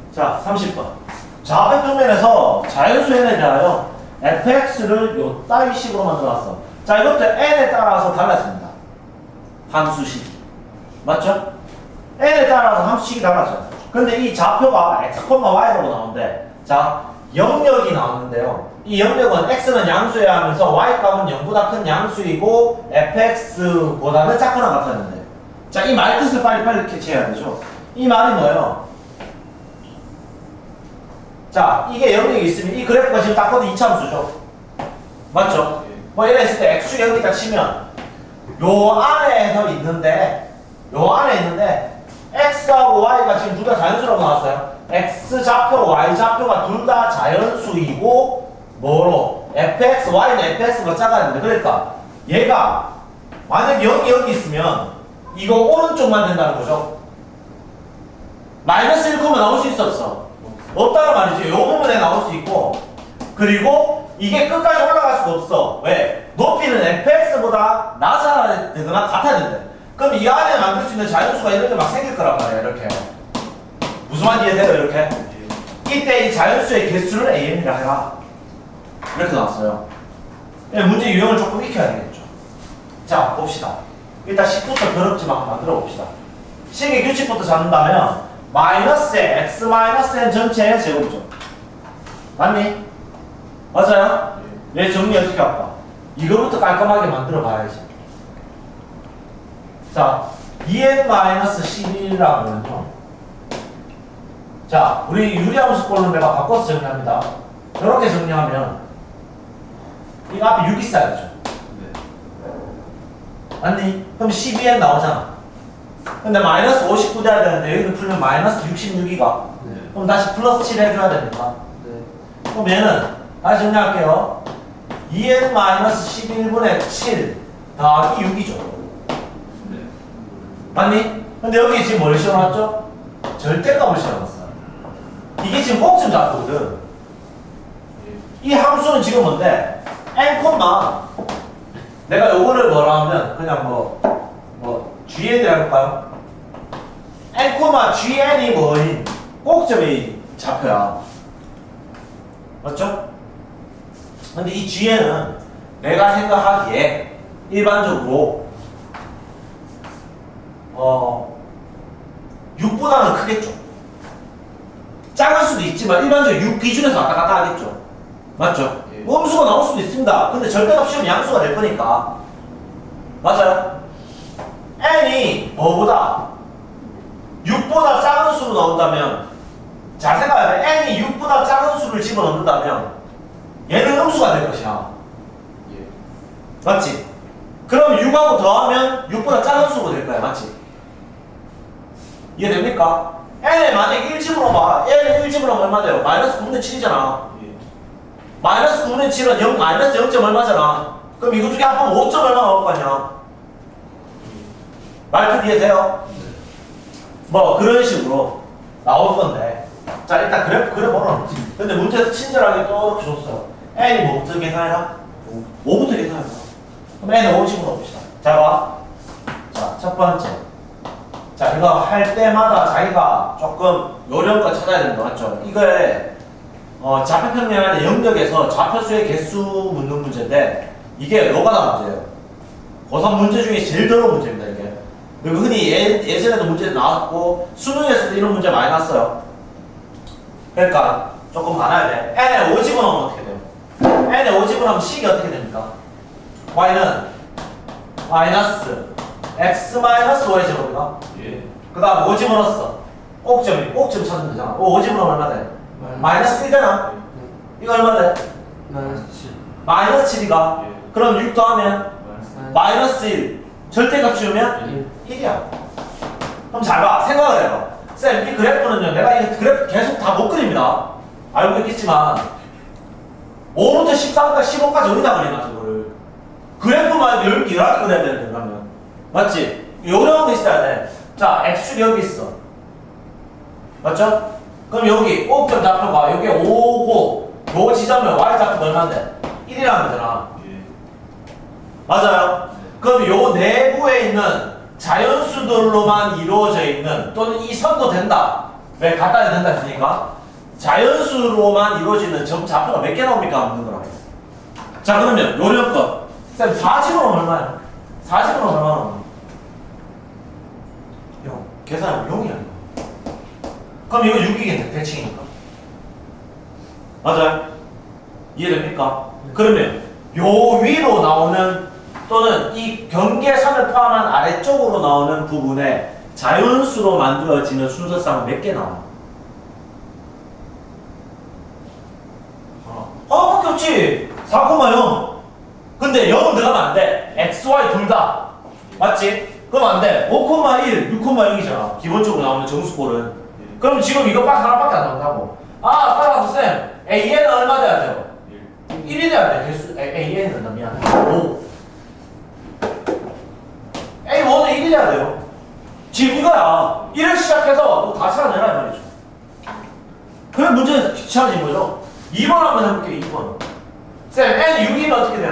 자, 30번. 좌표 평면에서 자연수 n에 대하여 fx를 요 따위 식으로 만들어놨어. 자, 이것도 n에 따라서 달라집니다. 함수식. 맞죠? n에 따라서 함수식이 달라져요. 근데 이 좌표가 x, y라고 나오는데, 자, 영역이 나오는데요. 이 영역은 x는 양수여야 하면서 y값은 0보다 큰 양수이고 fx보다는 작거나 같았는데, 자, 이 말 뜻을 빨리 캐치해야 되죠. 이 말이 뭐예요? 자, 이게 영역이 있으면 이 그래프가 지금 딱 봐도 이차함수죠. 맞죠? 뭐 이래 했을 때 x축이 여기 딱 치면 요 안에 있는데 x하고 y가 지금 둘 다 자연수라고 나왔어요. x 좌표, y 좌표가 둘 다 자연수이고 뭐로? fx, y는 fx보다 작아야 되는데, 그러니까 얘가 만약 0이 여기 있으면 이거 오른쪽만 된다는 거죠. 마이너스 1, 나올 수 있어 없어? 없다는 말이지. 요 부분에 나올 수 있고, 그리고 이게 끝까지 올라갈 수가 없어. 왜? 높이는 fx보다 낮아야 되거나 같아야 된대. 그럼 이 안에 만들 수 있는 자연수가 이렇게 막 생길 거란 말이야. 이렇게. 무슨 말인지 이해돼요? 이렇게. 이때 이 자연수의 개수를 am이라 해라. 이렇게 나왔어요. 문제 유형을 조금 익혀야 되겠죠. 자, 봅시다. 일단 10부터 더럽지만 만들어 봅시다. 식의 규칙부터 잡는다면 마이너스 x 마이너스 n 전체의 제곱이죠. 맞니? 맞아요? 얘 정리 어떻게 할까? 이거부터 깔끔하게 만들어 봐야지. 자, 2n-11이라면요. 자, 우리 유리함수꼴로 내가 바꿔서 정리합니다. 이렇게 정리하면 이거 앞에 6이 쌓여야죠. 맞니? 그럼 12n 나오잖아. 근데 마이너스 59 돼야 되는데 여기는 풀면 마이너스 66이가. 그럼 다시 플러스 7 해줘야 됩니까? 그럼 얘는 다시 정리할게요. 2n-11분의 7 더하기 6이죠. 맞니? 근데 여기 지금 뭘 씌워놨죠? 절대값을 씌워놨어요. 이게 지금 꼭지점 잡거든. 이 함수는 지금 뭔데? n, 내가 요거를 뭐라 하면 그냥 gn이라고 할까요? n, gn이 뭐인? 꼭점의 좌표야. 맞죠? 근데 이 gn은 내가 생각하기에 일반적으로 6보다는 크겠죠. 작을 수도 있지만 일반적으로 6 기준에서 왔다 갔다 하겠죠. 맞죠? 음수가 나올 수도 있습니다. 근데 절대값 씌우면 양수가 될 거니까. 맞아요? n이 뭐보다 6보다 작은 수로 나온다면, 잘 생각해야 돼. n이 6보다 작은 수를 집어넣는다면 얘는 음수가 될 것이야. 맞지? 그럼 6하고 더하면 6보다 작은 수로 될 거야. 맞지? 이해됩니까? n을 만약 1집으로 n을 1집으로 하면 얼마 돼요? 마이너스 9분의 7이잖아. 마이너스 9분의 7은 0, 마이너스 0점 얼마잖아. 그럼 이거 중에 합하면 5점 얼마 나올 거 아니야? 말끝 이해돼요? 뭐 그런 식으로 나올 건데, 자, 일단 그래프 그려보라. 근데 문제에서 친절하게 또 이렇게 줬어요. n이 뭐부터 계산해라? 5부터 계산해라. 그럼 n을 5 집어넣읍시다. 자, 봐. 자, 첫 번째. 자, 이거 할 때마다 자기가 조금 요령껏 찾아야 되는 거 맞죠? 이거에 좌표평면의 영역에서 좌표수의 개수 묻는 문제인데, 이게 노가다 문제예요. 고3 문제 중에 제일 더러운 문제입니다, 이게. 그리고 흔히 예전에도 문제 나왔고 수능에서도 이런 문제 많이 났어요. 그러니까 조금 많아야 돼. n에 5 집어넣으면 어떻게 돼요? n에 5 집어넣으면 식이 어떻게 됩니까? y는 마이너스 x 마이너스 5의 제곱이다. 그 다음 5 집어넣었어. 꼭점 찾으면 되잖아. 5 집어넣으면 얼마 돼? 마이너스 1되나? 이거 얼마 돼? 마이너스 7이가. 그럼 6 더하면 마이너스 1. 절대값 씌우면 1이야. 그럼 잘 봐. 생각을 해요. 쌤, 이 그래프는요, 내가 이 그래프 계속 다 못 그립니다. 알고 있겠지만 5부터 13까지 15까지 어디다 그리나 저거를. 그래프만 10개 그려야 되는데, 그러면. 맞지? 요령도 있어야 돼. 자, x축이 여기 있어. 맞죠? 그럼 여기 꼭점 좌표가 여기 5고 요 지점에 y좌표가 얼마인데? 1이라는 거잖아. 맞아요? 그럼 요 내부에 있는 자연수들로만 이루어져 있는, 또는 이 선도 된다. 왜 갖다 해야 된다 했으니까 자연수로만 이루어지는 좌표가 몇 개 나옵니까? 없는 거라고. 자 그러면 요령껏 쌤 4집은 얼마야? 4집은 얼마나? 0 계산하면 0이야. 그럼 이거 6이겠네 대칭이니까. 맞아요? 이해됩니까? 그러면 요 위로 나오는 또는 이 경계선을 포함한 아래쪽으로 나오는 부분에 자연수로 만들어지는 순서상은 몇 개 나와? 밖에 없지. 4,0. 근데 0은 들어가면 안 돼. x, y 둘 다. 맞지? 그럼 안 돼. 5,1, 6,0이잖아. 기본적으로 나오는 정수꼴은. 그럼 지금 이거 딱 하나밖에 안 나온다고. 아, 따라서 쌤. AN은 얼마 돼야 돼요? 1이 돼야 돼. 개수, AN은 나 미안해. 5. A1은 1이 돼야 돼요. 지금 이거야. 1을 시작해서 다 찾아내라 이 말이죠. 그래 문제는 귀찮아진 거죠. 2번 한번 해볼게요. 2번. 쌤, N 6이면 어떻게 돼요?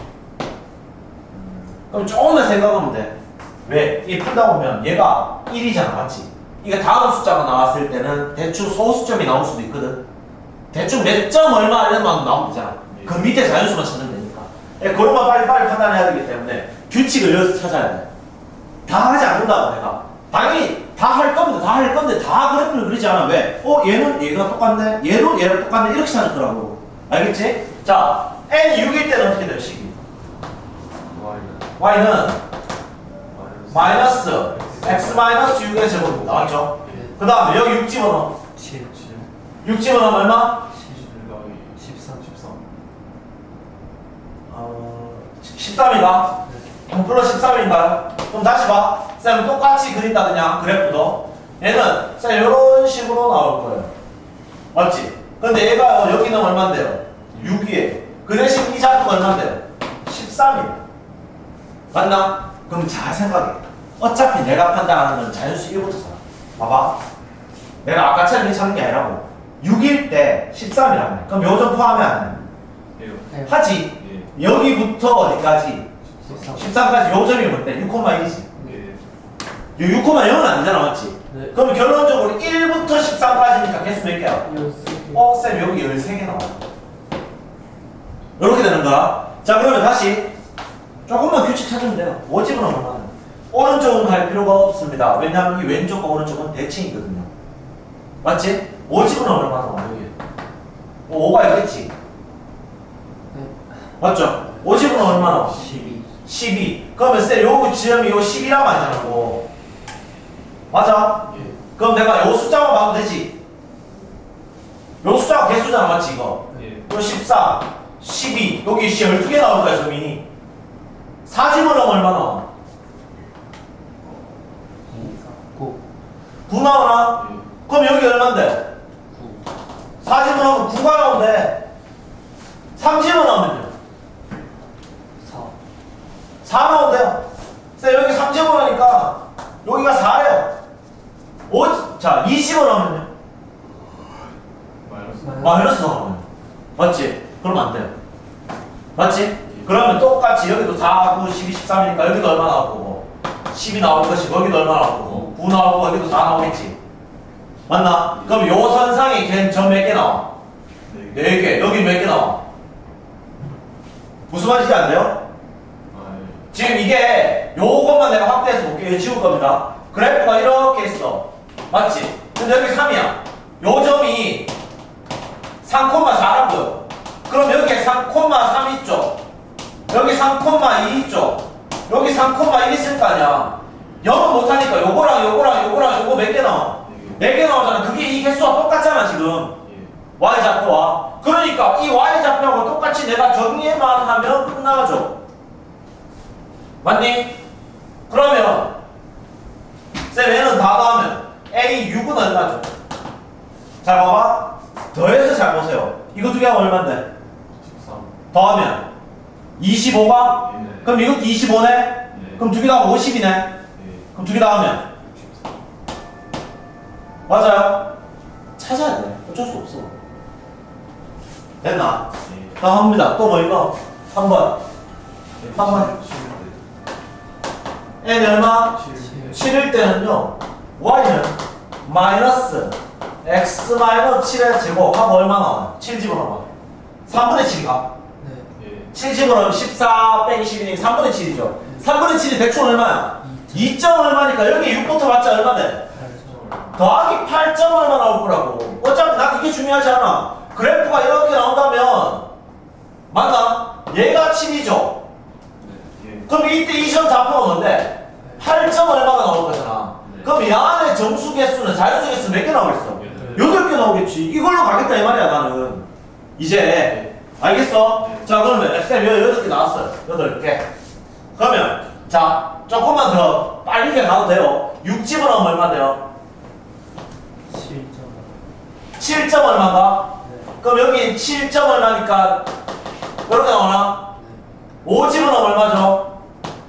그럼 조금만 생각하면 돼. 왜? 이 풀다 보면 얘가 1이잖아. 맞지? 이게 다음 숫자가 나왔을 때는 대충 소수점이 나올 수도 있거든. 대충 몇 점 얼마 이런 거 나오면 되잖아. 그 밑에 자연수만 찾으면 되니까. 그런 거 빨리빨리 판단해야 되기 때문에 규칙을 여기서 찾아야 돼. 다 하지 않는다고 내가. 당연히 다 할 건데 다 그래프를 그리지 않아. 왜? 얘는 얘가 똑같네. 얘도 얘랑 똑같네. 이렇게 찾을 거라고. 알겠지? 자, n 6일 때는 어떻게 돼요? 식이. y는 마이너스 x 마이너스 6의 제곱 나왔죠? 그 다음에 여기 6 집어넣어. 6 집어넣으면 얼마? 13인가? 플러스 13인가요? 그럼 다시 봐. 쌤 똑같이 그린다 그냥 그래프도. 얘는 쌤 이런 식으로 나올 거예요. 맞지? 근데 얘가 여기는 얼마인데요? 6이에요. 그 대신 이 좌표가 얼마인데요? 13이에요. 맞나? 그럼 잘 생각해. 어차피 내가 판단하는 건 자연수 1부터잖아. 봐봐. 내가 아까처럼 이렇게 찾는 게 아니라고. 6일 때 13이라며. 그럼 요점 포함해 안 해? 하지. 여기부터 어디까지? 13까지 요점이 뭔데? 6,1이지. 네. 6,0은 아니잖아, 맞지? 네. 그럼 결론적으로 1부터 13까지니까 개수 몇 개야? 13개. 쌤 여기 13개 나와. 이렇게 되는 거야. 자, 그러면 다시 조금만 규칙 찾으면 돼요. 5집은 얼마나? 오른쪽은 갈 필요가 없습니다. 왜냐하면 이 왼쪽과 오른쪽은 대칭이거든요. 맞지? 5집은 얼마나 나와, 여기? 5가 있겠지? 맞죠? 50은 얼마나? 12. 그러면 쌤, 요 지점이 요 12란 말이잖아, 뭐. 맞아? 예. 그럼 내가 요 숫자만 봐도 되지? 요 숫자가 개수잖아, 맞지, 이거? 예. 요 14, 12, 여기 12개 나올 거야, 점이. 4집은 얼마나? 9 나오나? 예. 그럼 여기 얼만데? 9. 4집은 하면 9가 나온대. 3집은 하면요? 4 나온대요. 쌤 여기 3제곱 하니까 여기가 4래요. 자 20원 하면요? 마이너스 나오면 맞지? 그러면 안 돼요. 맞지? 그러면 똑같이 여기도 4, 9, 12, 13이니까 여기도 얼마 나올 거고 10이 나올 것이고 여기도 얼마 나올 거고 9 나올 거고 여기도 4 나오겠지. 맞나? 그럼 요 선상에 걔는 점 몇 개 나와? 4개. 여기 몇 개 나와? 무슨 말인지 안 돼요? 지금 이게 요것만 내가 확대해서 볼게요. 지울 겁니다. 그래프가 이렇게 있어. 맞지? 근데 여기 3이야. 요 점이 3,4라고요. 그럼 여기에 3,3 있죠? 여기 3,2 있죠? 여기 3,1 있을 거 아니야. 0은 못하니까 요거랑 요거 몇 개 나와? 4개 나오잖아. 그게 이 개수와 똑같잖아 지금. Y좌표와. 그러니까 이 Y좌표하고 똑같이 내가 정리만 하면 끝나죠. 맞니? 그러면 쌤 얘는 다 더하면 A6은 얼마죠? 잘 봐봐. 더해서 잘 보세요. 이거 두 개가 얼마인데? 13. 더하면 25가? 네. 그럼 이것도 25네? 네. 그럼 두 개 더하면 50이네? 네. 그럼 두 개 더하면? 64. 맞아요? 찾아야 돼. 어쩔 수 없어. 됐나? 네. 다 합니다. 또 뭐 이거? 3번. 3번. n 얼마? 7일 때는요. y는 마이너스 x-7의 제곱하고 얼마 나와요? 7 집어넣어봐. 3분의 7이가? 네. 7 집어넣으면 14 빼기 12니 3분의 7이죠. 3분의 7이 대충 얼마야? 2점 얼마니까 여기 6부터 맞자 얼마 돼? 8점. 더하기 8점 얼마 나올 거라고. 어차피 난 이게 중요하지 않아. 그래프가 이렇게 나온다면 맞나? 얘가 7이죠. 그럼 이때 이 시험 좌표가 뭔데? 8점 얼마가 나올 거잖아. 그럼 이 안에 정수 개수는 자연수 개수 몇 개 나오겠어? 8개 나오겠지. 이걸로 가겠다 이 말이야 나는. 이제 알겠어? 자 그러면 쌤 8개 나왔어요. 8개. 그러면 자 조금만 더 빨리 가도 돼요. 6집은 얼마 돼요? 7점. 7점 얼마가? 네. 그럼 여기 7점 얼마니까 이렇게 나오나? 네. 5집은 얼마죠?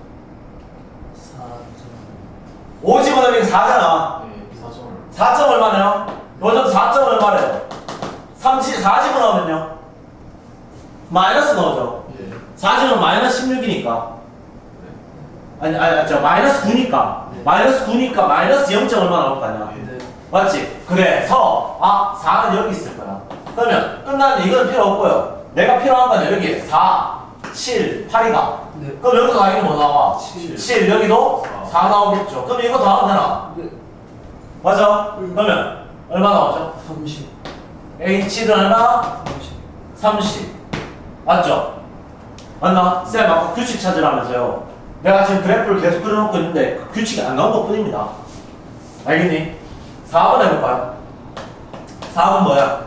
4점. 5집은 여기 4잖아. 네. 4점. 4점 얼마네요? 요즘 4점 얼마래요? 4집은 넣으면요? 마이너스 넣어줘. 예. 4집은 마이너스 16이니까. 아니, 마이너스 9니까. 네. 마이너스 9니까 마이너스 0점 얼마 나올 거 아니야? 네. 맞지? 그래서, 4는 여기 있을 거야. 그러면 끝났는데 이건 필요 없고요. 내가 필요한 건 여기 4, 7, 8이가. 네. 그럼 여기서 당연히 뭐 나와? 7. 7, 여기도 4 나오겠죠. 그럼 이거 더하면 되나? 네. 맞아? 그러면 얼마 나오죠? 30. H는 얼마? 30. 30. 맞죠? 맞나? 쌤 아까 규칙 찾으라면서요. 내가 지금 그래프를 계속 그려놓고 있는데 그 규칙이 안 나온 것 뿐입니다. 알겠니? 4번 해볼까요? 4번 뭐야?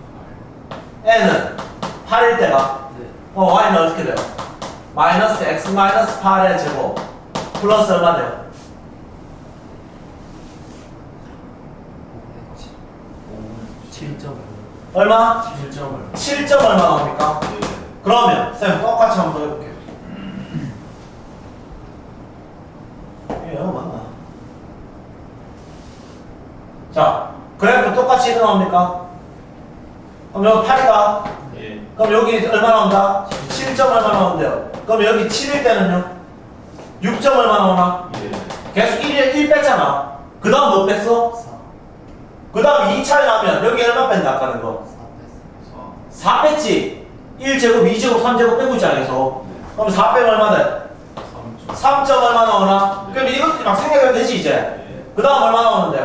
n은 8일 때가 네. y는 어떻게 돼요? 마이너스 x 마이너스 8의 제곱 플러스 얼마 돼요? 7점. 얼마? 7점을. 7점 얼마 나옵니까? 그러면 쌤 똑같이 한번 더 해볼게요. 이게 영어 맞나? 자, 그래프 똑같이 이렇게 나옵니까? 그럼 여기 8이가? 예. 그럼 여기 얼마 나온다? 7점 얼마 나온대요. 그럼 여기 7일 때는요? 6점 얼마 나오나? 예. 계속 1 뺐잖아. 그 다음 뭐 뺐어? 4. 그 다음 2차에 나면 여기 얼마 뺀다 아까는 거? 4 뺐지? 1제곱, 2제곱, 3제곱 빼고 있잖아 계속. 그럼 4 빼면 얼마 돼? 3점 얼마 나오나? 그럼 이것들이 막 생각해도 되지 이제. 그 다음 얼마 나오는데요?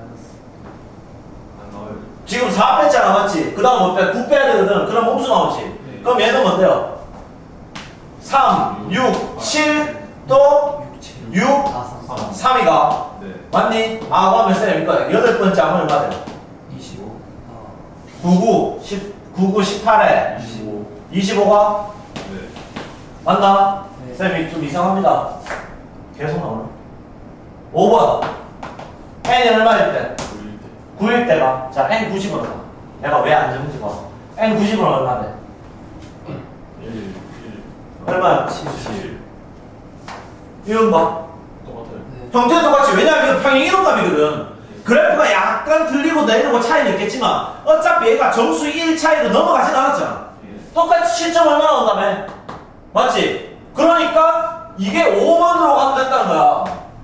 안 나와요. 지금 4 뺐잖아 맞지? 그 다음 뭐 빼? 9 빼야 되거든. 그럼 홈수 나오지. 그럼 얘는 뭔데요? 3, 6, 7, 또 6, 3이가 네. 맞니? 그러면 쌤 이거 8번째 하면 얼마 돼? 25. 99, 18에 25. 25가 네. 맞나? 네. 쌤이 좀 이상합니다. 계속 나오네. 5번 n이 얼마일 때? 9일 때가 자 n 90은 얼마? 내가 왜 안 적은지 봐. n 90은 얼마 돼? 1. 얼마야? 7. 이런 거 똑같아요. 네. 형태 똑같이. 왜냐면 이거 평행 이론값이거든. 그래프가 약간 들리고 내리고 차이는 있겠지만 어차피 얘가 정수 1 차이로 넘어가진 않았잖아. 예. 똑같이 7점 얼마 나온다며? 맞지? 그러니까 이게 5번으로 가도 된다는 거야.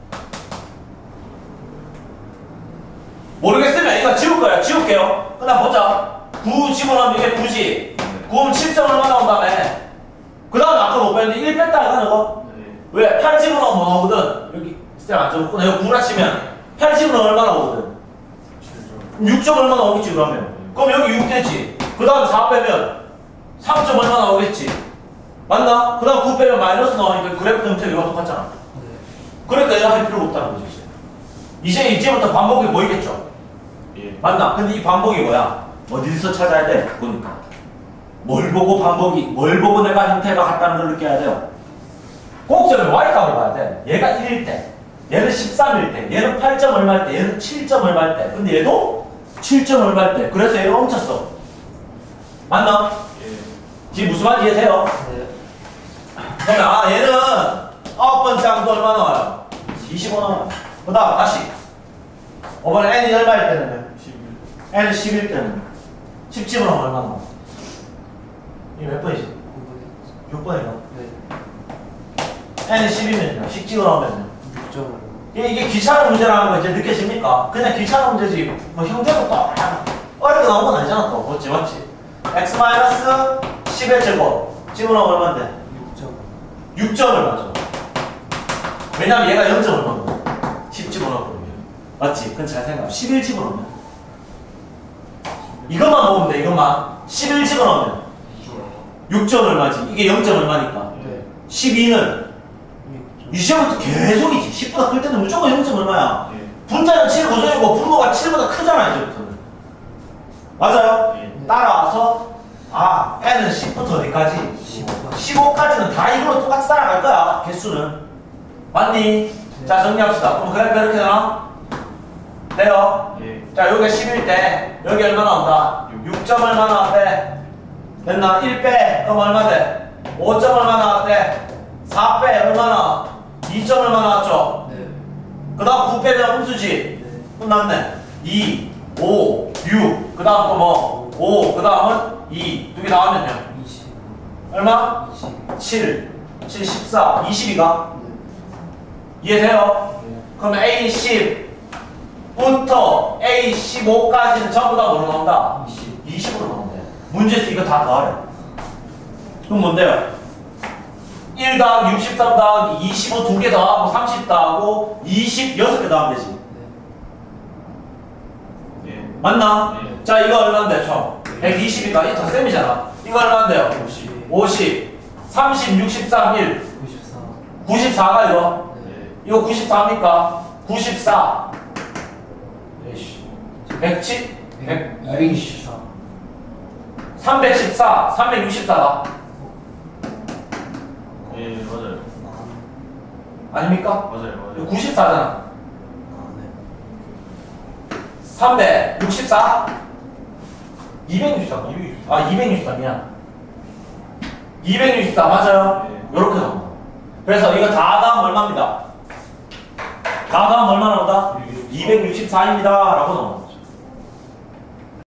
모르겠으면 이거 지울 거야. 지울게요. 그다음 보자. 9 집어넣으면 이게 9지. 9면 7점 얼마 나온다며? 그 다음에 아까 못 뺐는데 1 뺐다 하는 거? 네. 왜? 8 집어넣으면 뭐 나오거든. 여기 쌤 안 적었구나. 여기 9라 치면 8 집어넣으면 얼마 나오거든? 7점. 6점 얼마 나오겠지 그러면. 그럼 여기 6 되지. 그 다음 4 빼면 3점 얼마 나오겠지. 맞나? 그 다음 9 빼면 마이너스 나오니까 그래프 형태가 이거 똑같잖아. 네. 그러니까 이거 할 필요가 없다는 거지. 이제부터 반복이 보이겠죠? 예. 맞나? 근데 이 반복이 뭐야? 어디서 찾아야 돼? 보니까. 뭘 보고 뭘 보고 내가 형태가 같다는 걸 느껴야 돼요? 꼭점에 y값을 봐야 돼. 얘가 1일 때, 얘는 13일 때, 얘는 8점 얼마일 때, 얘는 7점 얼마일 때. 근데 얘도 7점 얼마일 때. 그래서 얘를 멈췄어. 맞나? 예. 지금 무슨 말인지 이해돼요? 네. 그러면 얘는 9번째 항도 얼마 나와요? 25 나와요. 그 다음 다시 5번에 n이 얼마일 때는요? 11. n은 10일 때는 10집은 얼마 나와? 이게 몇 번이지? 6번이가 네. n이 10이면요 10 찍어 나오면요 6점을. 이게 귀찮은 문제라는 거 이제 느껴집니까? 그냥 귀찮은 문제지 뭐 형태도 또 어렵게 나온 건 아니잖아 또 맞지? x-11제곱 집어넣으면 얼마인데? 6점 얼마죠? 왜냐면 얘가 0점 얼마거든 10 집어넣었거든요 맞지? 그건 잘 생각해 11 집어넣으면 이것만 보면 돼 이것만 11 집어넣으면 6점 얼마지? 이게 0점 얼마니까 12는 이 시험부터 계속이지 10보다 클 때는 무조건 0점 얼마야 분자는 7 고정이고 분모가 7보다 크잖아 이제부터는 맞아요? 따라와서 n은 10부터 어디까지? 15까지는 다 이걸로 똑같이 따라갈 거야 개수는 맞니? 자 정리합시다 그럼 그래프 이렇게 되나? 돼요? 자 여기가 10일 때 여기 얼마 나온다? 6점 얼마 나왔대? 됐나? 1빼 그럼 얼마 돼? 5점 얼마 나왔대? 4빼 얼마나? 2점 얼마 나왔죠? 그 다음 9 빼면 음수지? 끝났네 2, 5, 6 그 다음 또 뭐? 5 그 다음은 2 두 개 나왔면요? 20 얼마? 7 7, 14 22가? 이해돼요? 그러면 A10부터 A15까지는 전부 다 뭐로 나온다? 20으로 나온대 문제에서 이거 다 더하래 그럼 뭔데요? 1 더하기 63 더하기 25 두 개 더하고 30 더하고 20 6개 더하면 되지 맞나? 자 이거 얼마인데 총? 120이니까 이 덧셈이잖아 이거 얼마인데요? 50 30, 63, 1 94 94가 이거? 이거 94입니까? 94 107? 264 314 364가 맞아요. 아닙니까? 맞아요. 이거 94잖아 364 264 264 미안 264 맞아요? 요렇게 나온다 그래서 이거 다 더하면 얼마입니다? 다 더하면 얼마 나온다? 264입니다 라고 나온다